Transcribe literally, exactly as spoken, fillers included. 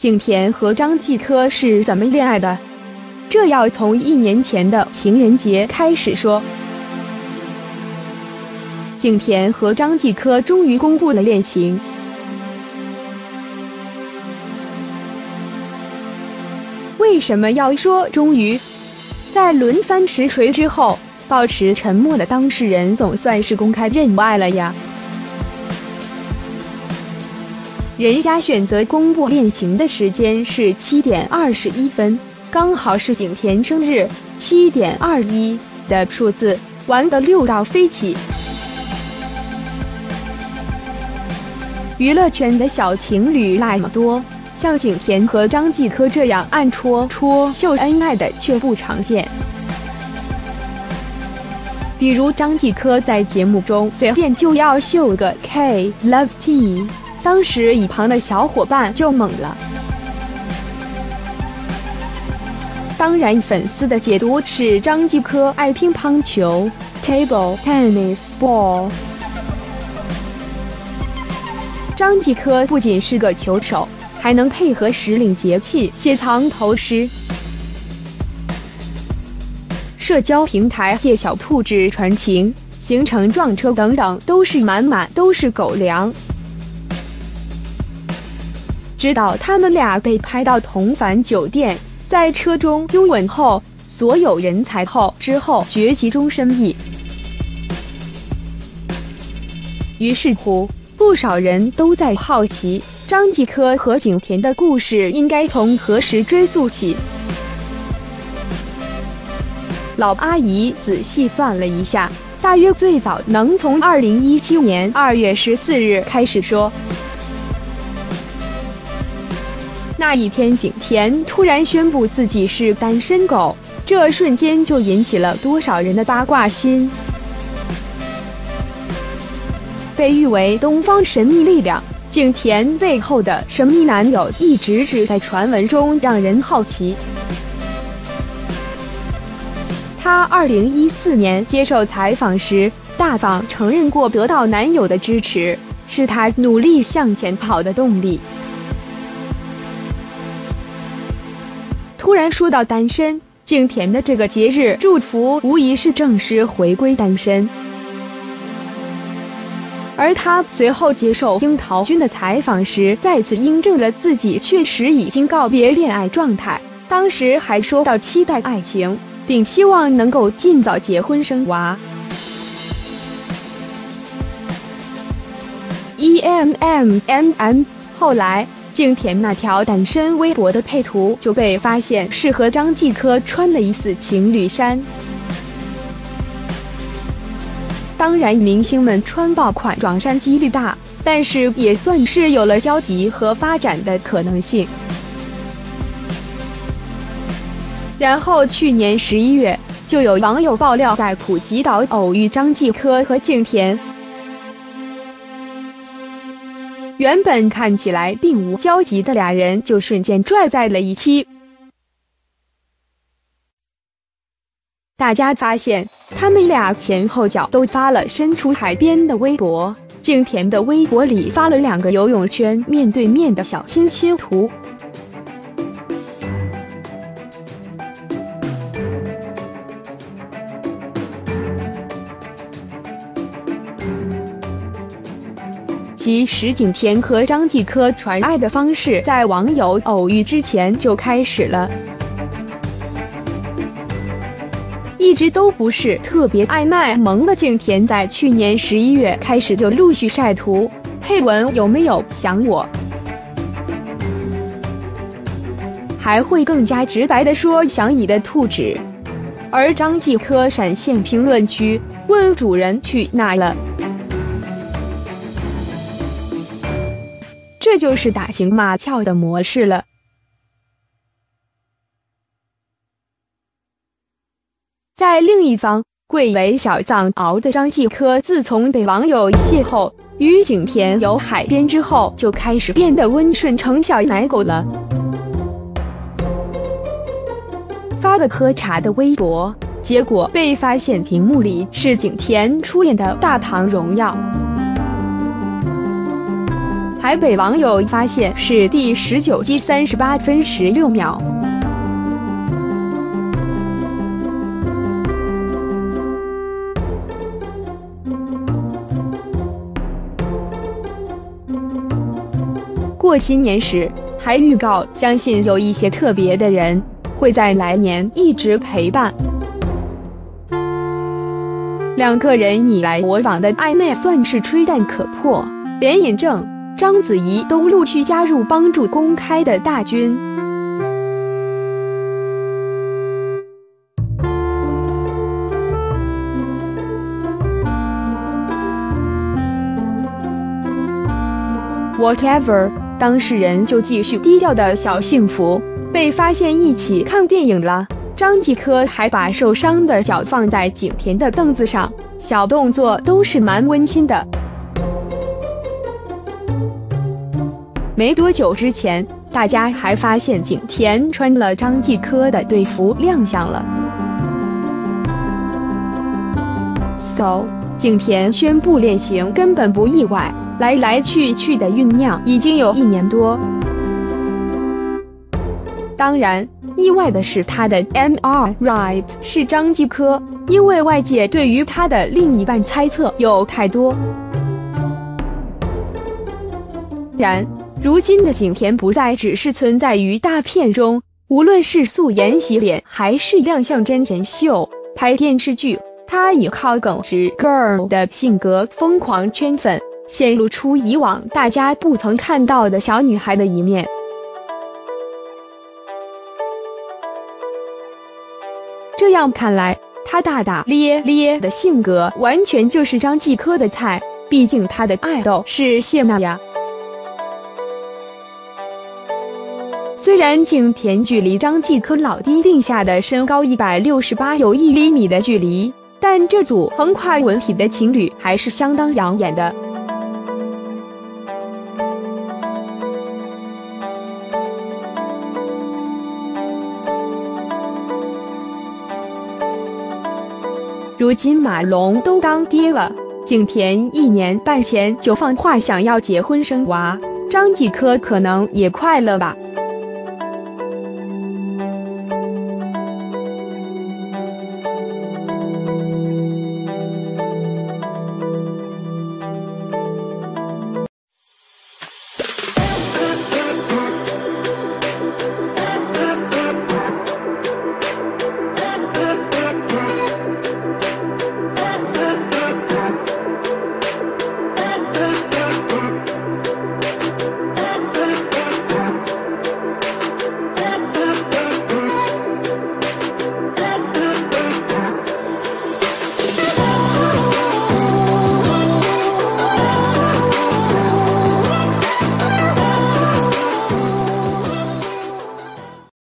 景甜和张继科是怎么恋爱的？这要从一年前的情人节开始说。景甜和张继科终于公布了恋情。为什么要说终于？在轮番实锤之后，保持沉默的当事人总算是公开认爱了呀。人家选择公布恋情的时间是七点二十一分，刚好是景甜生日，七点二一的数字，玩得溜到飞起。娱乐圈的小情侣那么多，像景甜和张继科这样暗戳戳秀恩爱的却不常见。比如张继科在节目中随便就要秀个 K Love T， 当时一旁的小伙伴就懵了。当然，粉丝的解读是张继科爱乒乓球 Table Tennis Ball。张继科不仅是个球手，还能配合时令节气写藏头诗。社交平台借小兔子传情、行程撞车等等，都是满满都是狗粮。直到他们俩被拍到同返酒店，在车中拥吻后，所有人才后之后绝集中深意。于是乎，不少人都在好奇，张继科和景甜的故事应该从何时追溯起。老阿姨仔细算了一下，大约最早能从二零一七年二月十四日开始说。那一天，景甜突然宣布自己是单身狗，这瞬间就引起了多少人的八卦心。被誉为东方神秘力量，景甜背后的神秘男友一直只在传闻中让人好奇。她二零一四年接受采访时，大方承认过得到男友的支持，是她努力向前跑的动力。突然说到单身，景甜的这个节日祝福无疑是正式回归单身。而她随后接受樱桃君的采访时，再次印证了自己确实已经告别恋爱状态，当时还说到期待爱情，并希望能够尽早结婚生娃。E M M M M 后来，景甜那条单身微博的配图就被发现是和张继科穿的疑似情侣衫。当然，明星们穿爆款撞衫几率大，但是也算是有了交集和发展的可能性。然后去年十一月，就有网友爆料在普吉岛偶遇张继科和景甜。原本看起来并无交集的俩人，就瞬间拽在了一起。大家发现，他们俩前后脚都发了身处海边的微博，景甜的微博里发了两个游泳圈面对面的小亲亲图。其实景甜和张继科传爱的方式在网友偶遇之前就开始了，一直都不是特别爱卖萌的景甜，在去年十一月开始就陆续晒图，配文有没有想我，还会更加直白地说想你的兔子。而张继科闪现评论区，问主人去哪了。这就是打情骂俏的模式了。在另一方，贵为小藏獒的张继科，自从被网友邂逅与景甜游海边之后，就开始变得温顺成小奶狗了。发个喝茶的微博，结果被发现屏幕里是景甜出演的《大唐荣耀》。 还被网友发现是第十九击三十八分十六秒。过新年时还预告，相信有一些特别的人会在来年一直陪伴。两个人你来我往的暧昧算是吹弹可破，连尹正、章子怡都陆续加入帮助公开的大军。Whatever， 当事人就继续低调的小幸福，被发现一起看电影了。张继科还把受伤的脚放在景甜的凳子上，小动作都是蛮温馨的。没多久之前，大家还发现景甜穿了张继科的队服亮相了。So， 景甜宣布恋情根本不意外，来来去去的酝酿已经有一年多。当然，意外的是他的 M R right 是张继科，因为外界对于他的另一半猜测有太多。然，如今的景甜不再只是存在于大片中，无论是素颜洗脸还是亮相真人秀、拍电视剧，她以靠耿直 girl 的性格疯狂圈粉，显露出以往大家不曾看到的小女孩的一面。这样看来，她大大咧咧的性格完全就是张继科的菜，毕竟他的爱豆是谢娜呀。虽然景甜距离张继科老爹定下的身高一百六十八有一厘米的距离，但这组横跨文体的情侣还是相当养眼的。如今马龙都当爹了，景甜一年半前就放话想要结婚生娃，张继科可能也快了吧。